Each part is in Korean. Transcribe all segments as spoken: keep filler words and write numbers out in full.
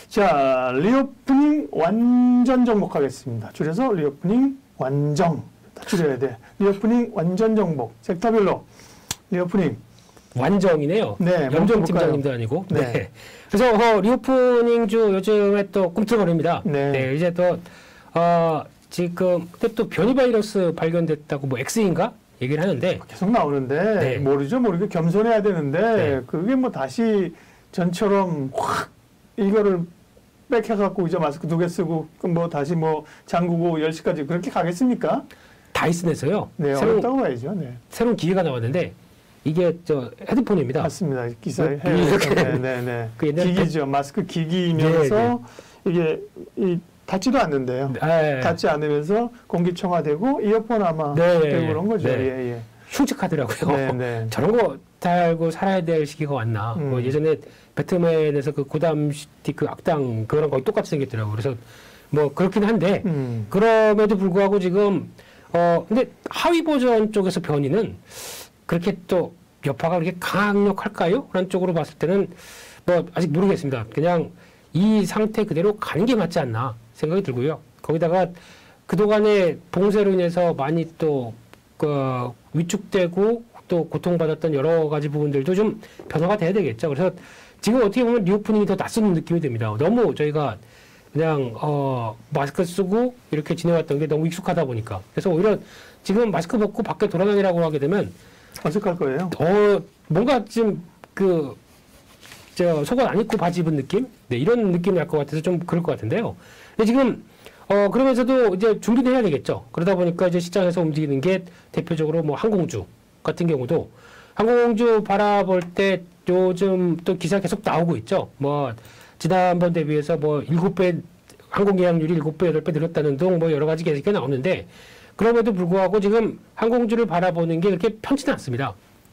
자, 리오프닝 완전 정복하겠습니다. 줄여서 리오프닝 완정. 줄여야 돼. 리오프닝 완전 정복. 섹터별로 리오프닝. 완정이네요. 네. 염정 팀장님도 아니고. 네. 네. 그래서 어, 리오프닝 주 요즘에 또 꿈틀거립니다. 네. 네. 이제 또, 어, 지금, 그때 또 변이 바이러스 발견됐다고 뭐 X인가? 얘기를 하는데. 계속 나오는데, 네. 모르죠. 모르게 겸손해야 되는데, 네. 그게 뭐 다시 전처럼 확 이거를 뺏겨갖고 이제 마스크 두 개 쓰고, 뭐 다시 뭐 잠그고 열 시까지 그렇게 가겠습니까? 다이슨에서요. 네, 새로운, 어렵다고 봐야죠. 네. 새로운 기계가 나왔는데, 이게 저 헤드폰입니다. 맞습니다. 기사에 뭐, 이렇게. 네, 네, 네. 그 옛날 기기죠. 마스크 기기이면서 네, 네. 이게 이, 닿지도 않는데요. 네. 닿지 않으면서 공기청화되고 이어폰 아마 네. 되고 그런 거죠. 네. 예, 예. 흉측하더라고요. 네, 네. 저런 거 달고 살아야 될 시기가 왔나. 음. 뭐 예전에 배트맨에서 그 고담 시티 그 악당 그거랑 거의 똑같이 생겼더라고요. 그래서 뭐 그렇긴 한데 음. 그럼에도 불구하고 지금 어 근데 하위 버전 쪽에서 변이는 그렇게 또 여파가 그렇게 강력할까요? 라는 쪽으로 봤을 때는 뭐 아직 모르겠습니다. 그냥 이 상태 그대로 가는 게 맞지 않나 생각이 들고요. 거기다가 그동안의 봉쇄로 인해서 많이 또 그 위축되고 또 고통받았던 여러 가지 부분들도 좀 변화가 돼야 되겠죠. 그래서 지금 어떻게 보면 리오프닝이 더 낯선 느낌이 듭니다. 너무 저희가 그냥 어 마스크 쓰고 이렇게 지내왔던 게 너무 익숙하다 보니까. 그래서 오히려 지금 마스크 벗고 밖에 돌아다니라고 하게 되면 어색할 거예요. 어 뭔가 좀 그 저 속옷 안 입고 바지 입은 느낌? 네, 이런 느낌이 날 것 같아서 좀 그럴 것 같은데요. 근데 지금 어 그러면서도 이제 준비를 해야 되겠죠. 그러다 보니까 이제 시장에서 움직이는 게 대표적으로 뭐 항공주 같은 경우도 항공주 바라볼 때 요즘 또 기사 계속 나오고 있죠. 뭐 지난번 대비해서 뭐 일곱 배 항공 예약률이 일곱 배, 여덟 배 늘었다는 등 뭐 여러 가지 계속 나오는데 그럼에도 불구하고 지금 항공주를 바라보는 게 그렇게 편치는 않습니다.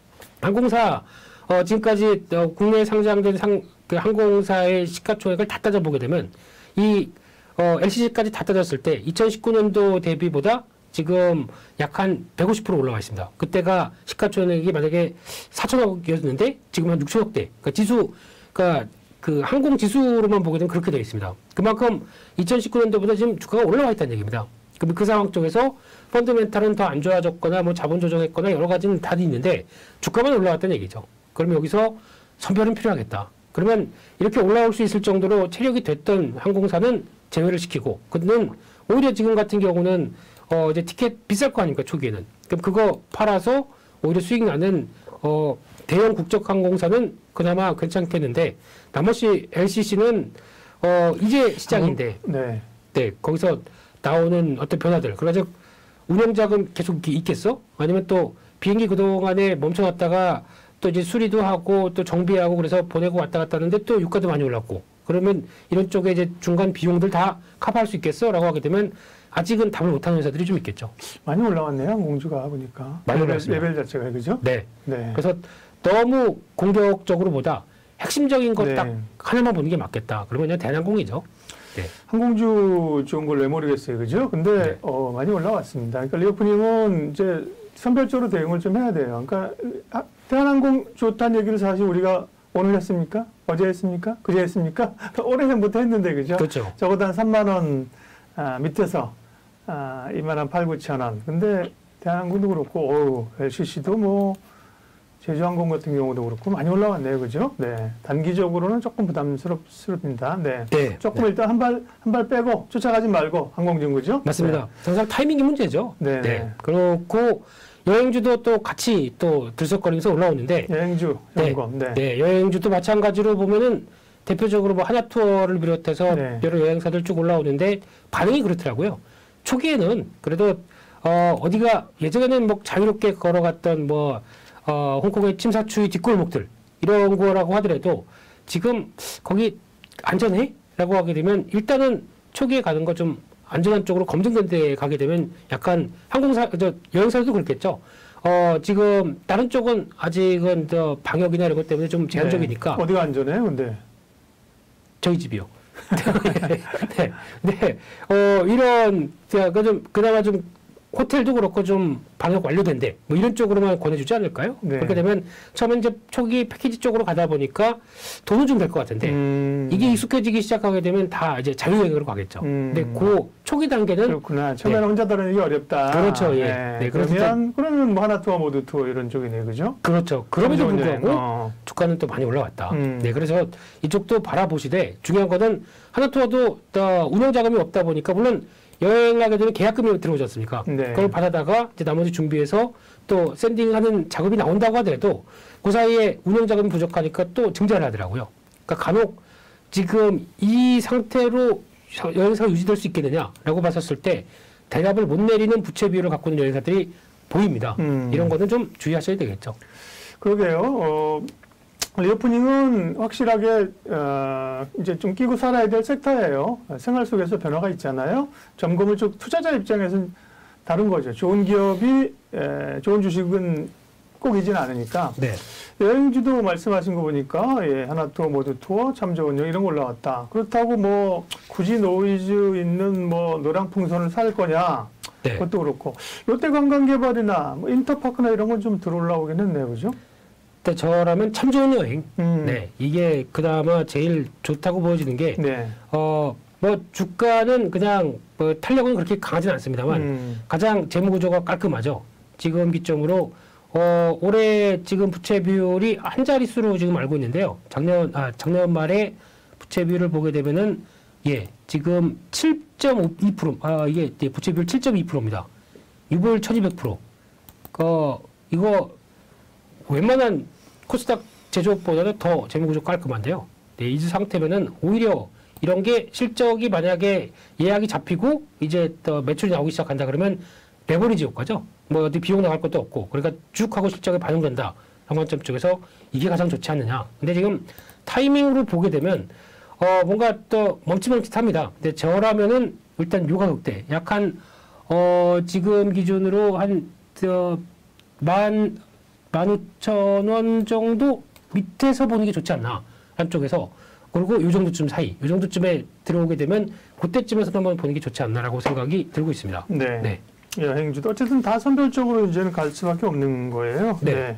항공사 어 지금까지 어 국내에 상장된 상, 그 항공사의 시가총액을 다 따져보게 되면 이 어 엘씨씨까지 다 따졌을 때 이천십구 년도 대비보다 지금 약 한 백오십 퍼센트 올라와 있습니다. 그때가 시가총액이 만약에 사천억이었는데 지금 한 육천억대. 그러니까 지수, 그러니까 그 항공 지수로만 보게 되면 그렇게 되어 있습니다. 그만큼 이천십구 년도보다 지금 주가가 올라와 있다는 얘기입니다. 그럼 그 상황 쪽에서 펀드멘탈은 더 안 좋아졌거나 뭐 자본 조정했거나 여러 가지는 다 있는데 주가만 올라왔다는 얘기죠. 그러면 여기서 선별은 필요하겠다. 그러면 이렇게 올라올 수 있을 정도로 체력이 됐던 항공사는 제외를 시키고, 그는 오히려 지금 같은 경우는 어 이제 티켓 비쌀 거 아닙니까 초기에는. 그럼 그거 팔아서 오히려 수익 나는 어 대형 국적 항공사는 그나마 괜찮겠는데 나머지 엘씨씨는 어 이제 시작인데, 어, 네. 네 거기서 나오는 어떤 변화들, 그래서 운영자금 계속 있겠어? 아니면 또 비행기 그동안에 멈춰놨다가 또 이제 수리도 하고 또 정비하고 그래서 보내고 왔다 갔다 하는데 또 유가도 많이 올랐고, 그러면 이런 쪽에 이제 중간 비용들 다 커버할 수 있겠어? 라고 하게 되면 아직은 답을 못하는 회사들이 좀 있겠죠. 많이 올라왔네요. 항공주가 보니까. 많이 레벨, 올랐습니다. 레벨 자체가 그죠? 네. 네. 그래서 너무 공격적으로 보다 핵심적인 것 네. 딱 하나만 보는 게 맞겠다. 그러면 그냥 대한항공이죠. 네. 항공주 좋은 걸 왜 모르겠어요. 그죠? 근데 네. 어, 많이 올라왔습니다. 그러니까 리오프님은 이제 선별적으로 대응을 좀 해야 돼요. 그러니까 아, 대한항공 좋다는 얘기를 사실 우리가 오늘 했습니까? 어제 했습니까? 그제 했습니까? 오래전부터 했는데, 그죠? 그렇죠. 적어도 한 삼만 원 아, 밑에서 아, 이만 한 팔, 구천 원. 근데 대한항공도 그렇고, 어우, 엘씨씨도 뭐, 제주항공 같은 경우도 그렇고, 많이 올라왔네요. 그죠? 네. 단기적으로는 조금 부담스럽습니다. 네. 네. 조금 네. 일단 한 발, 한 발 빼고 쫓아가지 말고, 항공주, 그죠? 맞습니다. 항상 타이밍이 문제죠. 네. 네. 그렇고, 여행주도 또 같이 또 들썩거리면서 올라오는데, 여행주, 점검. 네. 네. 네. 여행주도 마찬가지로 보면은 대표적으로 뭐 하나 투어를 비롯해서 네. 여러 여행사들 쭉 올라오는데 반응이 그렇더라고요. 초기에는 그래도 어, 어디가 예전에는 뭐 자유롭게 걸어갔던 뭐 어, 홍콩의 침사추이 뒷골목들 이런 거라고 하더라도 지금 거기 안전해? 라고 하게 되면 일단은 초기에 가는 거 좀 안전한 쪽으로 검증된 데 가게 되면 약간 항공사, 저 여행사도 그렇겠죠. 어, 지금 다른 쪽은 아직은 저 방역이나 이런 것 때문에 좀 제한적이니까. 네. 어디가 안전해요, 근데? 저희 집이요. 네, 네, 네. 어, 이런, 제가 좀, 그나마 좀 호텔도 그렇고 좀 방역 완료된대. 뭐 이런 쪽으로만 권해주지 않을까요? 네. 그렇게 되면 처음에 이제 초기 패키지 쪽으로 가다 보니까 돈은 좀 될 것 같은데 음. 이게 익숙해지기 시작하게 되면 다 이제 자유여행으로 가겠죠. 음. 근데 그 초기 단계는 그렇구나. 처음에는 네. 혼자 다니는 게 어렵다. 그렇죠. 예. 네. 네, 그래서 그러면 그러면 뭐 하나 투어 모두 투어 이런 쪽이네, 그죠? 그렇죠. 그럼에도 삼 불구하고 어. 주가는 또 많이 올라왔다. 음. 네, 그래서 이쪽도 바라보시되 중요한 거는 하나투어도 또 운영 자금이 없다 보니까 물론 여행하게 되면 계약금이 들어오지 않습니까? 네. 그걸 받아다가 이제 나머지 준비해서 또 샌딩하는 작업이 나온다고 하더라도 그 사이에 운영 자금이 부족하니까 또 증자를 하더라고요. 그러니까 간혹 지금 이 상태로 여행사가 유지될 수 있겠느냐라고 봤었을 때 대답을 못 내리는 부채 비율을 갖고 있는 여행사들이 보입니다. 음. 이런 거는 좀 주의하셔야 되겠죠. 그러게요. 어, 리오프닝은 확실하게 어, 이제 좀 끼고 살아야 될 섹터예요. 생활 속에서 변화가 있잖아요. 점검을 쭉 투자자 입장에서는 다른 거죠. 좋은 기업이 에, 좋은 주식은 꼭이진 않으니까. 네. 여행지도 말씀하신 거 보니까 예, 하나투어, 모두투어, 참조운영 이런 거 올라왔다. 그렇다고 뭐 굳이 노이즈 있는 뭐 노량풍선을 살 거냐? 네. 그것도 그렇고 롯데관광개발이나 뭐 인터파크나 이런 건 좀 들어올라오긴 했네요, 그죠? 근데 저라면 참 좋은 여행. 음. 네, 이게 그나마 제일 좋다고 보여지는 게, 네. 어, 뭐 주가는 그냥 뭐 탄력은 그렇게 강하진 않습니다만 음. 가장 재무 구조가 깔끔하죠. 지금 기점으로 어, 올해 지금 부채 비율이 한 자릿수로 지금 알고 있는데요. 작년 아 작년 말에 부채 비율을 보게 되면은 예, 지금 칠 점 이 퍼센트 아 이게 예, 부채 비율 칠 점 이 퍼센트입니다. 유보율 천이백 퍼센트. 그 이거 웬만한 코스닥 제조업보다도 더 재무구조 깔끔한데요. 네, 이 상태면은 오히려 이런 게 실적이 만약에 예약이 잡히고 이제 또 매출이 나오기 시작한다 그러면 레버리지 효과죠. 뭐 어디 비용 나갈 것도 없고 그러니까 쭉 하고 실적에 반영된다. 관점 쪽에서 이게 가장 좋지 않느냐. 근데 지금 타이밍으로 보게 되면 어 뭔가 또 멈칫멈칫합니다. 근데 저라면은 일단 요 가격대 약한 어 지금 기준으로 한만 만 오천 원 정도 밑에서 보는 게 좋지 않나 한쪽에서 그리고 요 정도쯤 사이 요 정도쯤에 들어오게 되면 그때쯤에서 한번 보는 게 좋지 않나라고 생각이 들고 있습니다. 네. 네. 여행주도 어쨌든 다 선별적으로 이제는 갈 수밖에 없는 거예요. 네. 네.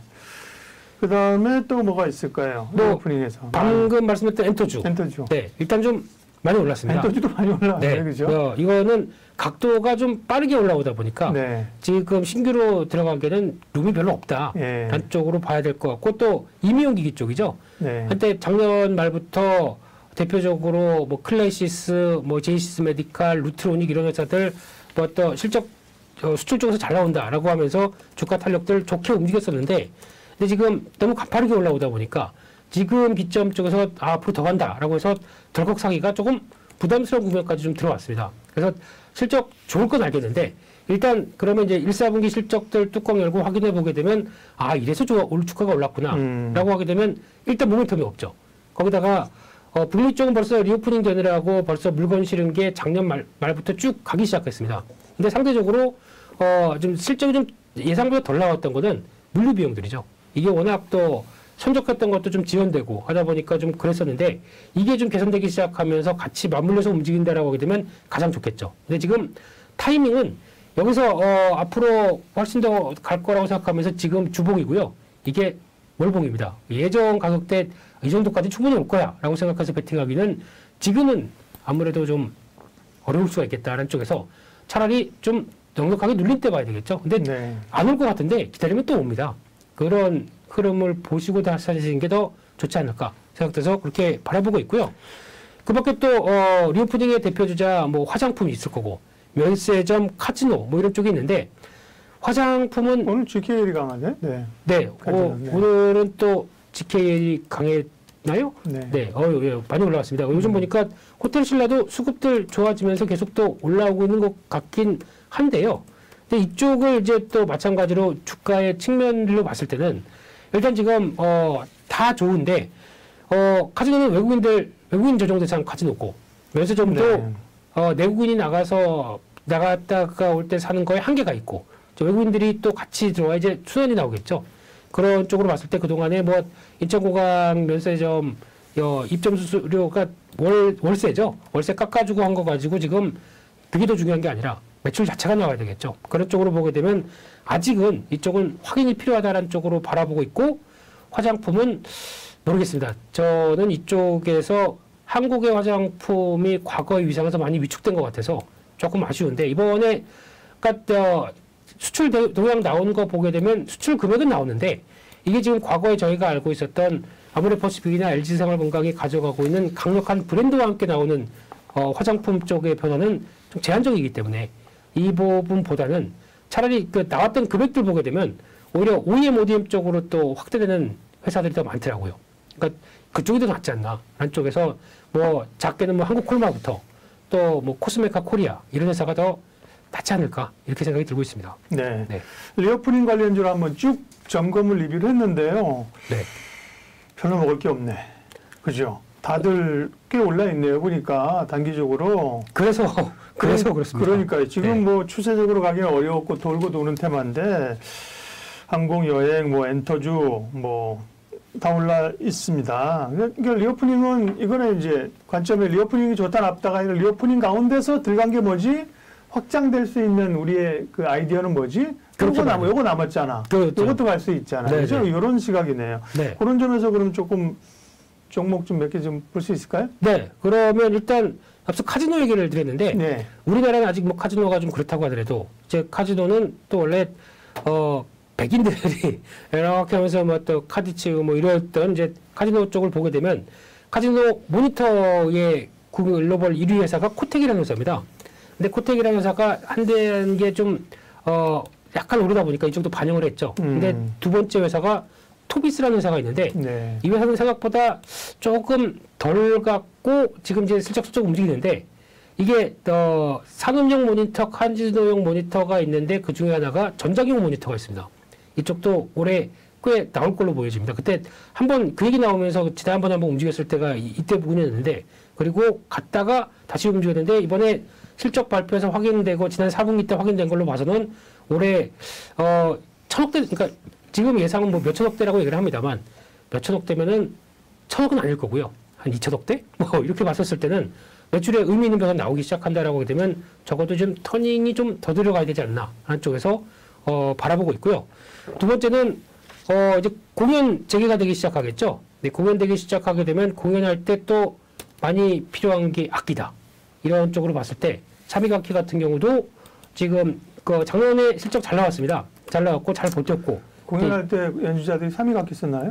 그 다음에 또 뭐가 있을까요? 뭐, 오프닝에서 방금 말씀드렸던 엔터주. 엔터주. 네, 일단 좀 많이 올랐습니다. 엔터주도 많이 올라왔어요, 네, 그죠? 어, 이거는 각도가 좀 빠르게 올라오다 보니까 네. 지금 신규로 들어가기에는 룸이 별로 없다. 예. 란 쪽으로 봐야 될 것 같고 또 임의용기기 쪽이죠. 네. 한때 작년 말부터 대표적으로 뭐 클래시스, 뭐 제이시스 메디칼, 루트로닉 이런 회사들 뭐 또 실적 어, 수출 쪽에서 잘 나온다라고 하면서 주가 탄력들 좋게 움직였었는데 근데 지금 너무 가파르게 올라오다 보니까 지금 기점 쪽에서 아, 앞으로 더 간다라고 해서 덜컥 사기가 조금 부담스러운 국면까지 좀 들어왔습니다. 그래서 실적 좋을 건 알겠는데 일단 그러면 이제 일, 사분기 실적들 뚜껑 열고 확인해 보게 되면 아 이래서 좋아, 올 주가가 올랐구나 음. 라고 하게 되면 일단 모멘텀이 없죠. 거기다가 어, 북미 쪽은 벌써 리오프닝 되느라고 벌써 물건 실은 게 작년 말, 말부터 쭉 가기 시작했습니다. 근데 상대적으로 어, 좀 실적이 좀 예상보다 덜 나왔던 거는 물류 비용들이죠. 이게 워낙 또 선적했던 것도 좀 지연되고 하다 보니까 좀 그랬었는데 이게 좀 개선되기 시작하면서 같이 맞물려서 움직인다라고 하게 되면 가장 좋겠죠. 근데 지금 타이밍은 여기서 어, 앞으로 훨씬 더 갈 거라고 생각하면서 지금 주봉이고요. 이게 월봉입니다. 예전 가격대 이 정도까지 충분히 올 거야 라고 생각해서 베팅하기는 지금은 아무래도 좀 어려울 수가 있겠다는 쪽에서 차라리 좀 넉넉하게 눌릴 때 봐야 되겠죠. 근데 네. 안 올 것 같은데 기다리면 또 옵니다. 그런 흐름을 보시고 다시는 게 더 좋지 않을까 생각돼서 그렇게 바라보고 있고요. 그 밖에 또, 어, 리오프닝의 대표주자 뭐 화장품이 있을 거고, 면세점, 카지노 뭐 이런 쪽이 있는데, 화장품은. 오늘 지케이엘이 강하네. 네. 네. 카지노, 어, 네. 오늘은 또 지케이엘이 강했나요? 네. 네. 어, 예, 많이 올라왔습니다. 요즘 음. 보니까 호텔 신라도 수급들 좋아지면서 계속 또 올라오고 있는 것 같긴 한데요. 근데 이쪽을 이제 또 마찬가지로 주가의 측면으로 봤을 때는 일단 지금 어, 다 좋은데 어, 카지노는 외국인들 외국인 조정 대상 카지노고 면세점도 네. 어, 내국인이 나가서 나갔다가 올 때 사는 거에 한계가 있고 외국인들이 또 같이 들어와 이제 순환이 나오겠죠. 그런 쪽으로 봤을 때 그동안에 뭐 인천공항 면세점 어, 입점 수수료가 월 월세죠. 월세 깎아주고 한 거 가지고 지금 그게 더 중요한 게 아니라 매출 자체가 나와야 되겠죠. 그런 쪽으로 보게 되면 아직은 이쪽은 확인이 필요하다는 쪽으로 바라보고 있고 화장품은 모르겠습니다. 저는 이쪽에서 한국의 화장품이 과거의 위상에서 많이 위축된 것 같아서 조금 아쉬운데 이번에 그러니까 수출 동향 나오는 거 보게 되면 수출 금액은 나오는데 이게 지금 과거에 저희가 알고 있었던 아모레퍼시픽이나 엘지생활건강이 가져가고 있는 강력한 브랜드와 함께 나오는 어, 화장품 쪽의 변화는 좀 제한적이기 때문에 이 부분보다는 차라리 그 나왔던 금액들 보게 되면 오히려 오이엠, 오디엠 쪽으로 또 확대되는 회사들이 더 많더라고요. 그러니까 그쪽이 더 낫지 않나. 한 쪽에서 뭐 작게는 뭐 한국콜마부터 또 뭐 코스메카 코리아 이런 회사가 더 낫지 않을까 이렇게 생각이 들고 있습니다. 네. 네. 리오프닝 관련주로 한번 쭉 점검을 리뷰를 했는데요. 네. 별로 먹을 게 없네. 그죠? 다들 꽤 올라 있네요. 보니까 단기적으로. 그래서 그래서 그렇습니다. 그러니까요. 지금 네. 뭐 추세적으로 가기는 어려웠고 돌고 도는 테마인데 항공, 여행, 뭐 엔터주 뭐 다 올라 있습니다. 그러니까 리오프닝은 이거는 이제 관점에 리오프닝이 좋다 나쁘다가 아니라 리오프닝 가운데서 들어간 게 뭐지? 확장될 수 있는 우리의 그 아이디어는 뭐지? 요거 남, 요거 남았잖아. 그렇죠. 요것도 갈 수 있잖아요. 네, 그죠? 네. 이런 시각이네요. 네. 그런 점에서 그럼 조금 종목 좀 몇 개 좀 볼 수 있을까요? 네. 그러면 일단 앞서 카지노 얘기를 드렸는데 네. 우리나라는 아직 뭐 카지노가 좀 그렇다고 하더라도 이제 카지노는 또 원래 어 백인들이 이렇게 하면서 뭐 또 카드 치고 뭐 이랬던 이제 카지노 쪽을 보게 되면 카지노 모니터의 글로벌 일 위 회사가 코텍이라는 회사입니다. 근데 코텍이라는 회사가 한 단계 좀 어 약간 오르다 보니까 이쪽도 반영을 했죠. 근데 음. 두 번째 회사가 토비스라는 회사가 있는데 네. 이 회사는 생각보다 조금 덜 갖고 지금 이제 슬쩍슬쩍 움직이는데 이게 어 산업용 모니터, 카지노용 모니터가 있는데 그 중에 하나가 전자기용 모니터가 있습니다. 이쪽도 올해 꽤 나올 걸로 보여집니다. 그때 한번 그 얘기 나오면서 지난번에 한번 움직였을 때가 이, 이때 부근이었는데 그리고 갔다가 다시 움직였는데 이번에 실적 발표에서 확인되고 지난 사 분기 때 확인된 걸로 봐서는 올해 어 천억대 그러니까 지금 예상은 뭐 몇천억대라고 얘기를 합니다만 몇천억대면은 천억은 아닐 거고요. 한 이천억대? 뭐 이렇게 봤었을 때는 매출에 의미 있는 변화가 나오기 시작한다라고 하게 되면 적어도 좀 터닝이 좀 더 들어가야 되지 않나 하는 쪽에서 어 바라보고 있고요. 두 번째는 어 이제 공연 재개가 되기 시작하겠죠. 네, 공연되기 시작하게 되면 공연할 때 또 많이 필요한 게 악기다. 이런 쪽으로 봤을 때 차미각기 같은 경우도 지금 그 작년에 실적 잘 나왔습니다. 잘 나왔고 잘 버텼고 공연할 때 연주자들이 삼 위 각기 썼나요?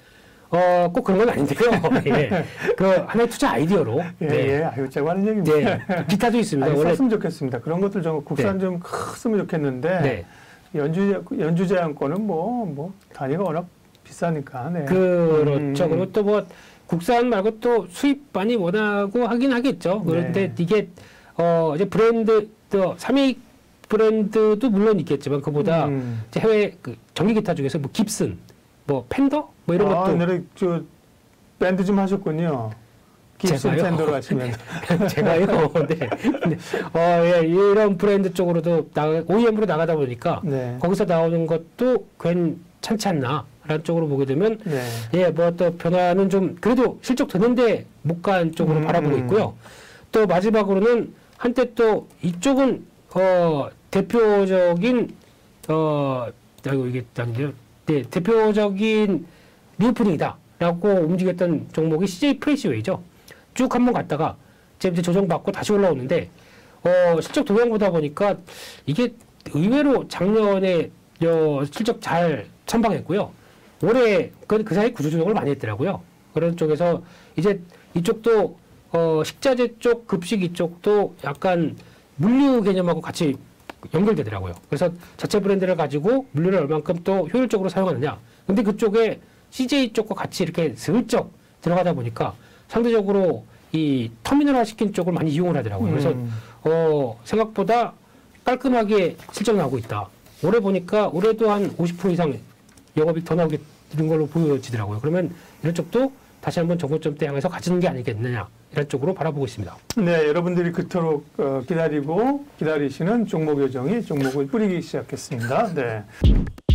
어, 꼭 그런 건 아닌데요. 예. 그 하나의 투자 아이디어로. 예, 네. 예. 아유, 짜고 하는 얘기입니다. 네. 기타도 있습니다. 아니, 원래 썼으면 좋겠습니다. 그런 것들 좀 국산 네. 좀 컸으면 좋겠는데 네. 연주 연주제한권은 뭐 뭐 단위가 워낙 비싸니까. 네. 그렇죠. 음. 그리고 또 뭐 국산 말고 또 수입반이 원하고 하긴 하겠죠. 그런데 네. 이게 어 이제 브랜드 또 삼 위 브랜드도 물론 있겠지만 그보다 음. 이제 해외 그 전기 기타 중에서 뭐 깁슨, 뭐 펜더 뭐 이런 아, 것도 옛날에 저 밴드 좀 하셨군요. 깁슨 제가요? 펜더로 하시면. 제가요. 네. 네. 어, 예, 이런 브랜드 쪽으로도 나 오이엠으로 나가다 보니까 네. 거기서 나오는 것도 괜찮지 않나 라는 쪽으로 보게 되면 네. 예, 뭐 또 변화는 좀 그래도 실적 되는데 못 간 쪽으로 음. 바라보고 있고요. 또 마지막으로는 한때 또 이쪽은 어 대표적인 어 아이고 이게 아닌데요. 네, 대표적인 리오프닝이다라고 움직였던 종목이 씨제이 프레시웨이죠. 쭉 한번 갔다가 지금 이제 조정받고 다시 올라오는데 어 실적 동향 보다 보니까 이게 의외로 작년에 어, 실적 잘 선방했고요. 올해 그, 그 사이 구조조정을 많이 했더라고요. 그런 쪽에서 이제 이쪽도 어, 식자재 쪽, 급식 이쪽도 약간 물류 개념하고 같이 연결되더라고요. 그래서 자체 브랜드를 가지고 물류를 얼만큼 또 효율적으로 사용하느냐. 근데 그쪽에 씨제이 쪽과 같이 이렇게 슬쩍 들어가다 보니까 상대적으로 이 터미널화 시킨 쪽을 많이 이용을 하더라고요. 그래서 음. 어, 생각보다 깔끔하게 실적 나오고 있다. 올해 보니까 올해도 한 오십 퍼센트 이상 영업이익 더 나오게 되는 걸로 보여지더라고요. 그러면 이런 쪽도 다시 한번 정고점대 향해서 가지는 게 아니겠느냐 이런 쪽으로 바라보고 있습니다. 네, 여러분들이 그토록 어, 기다리고 기다리시는 종목 요정이 종목을 뿌리기 시작했습니다. 네.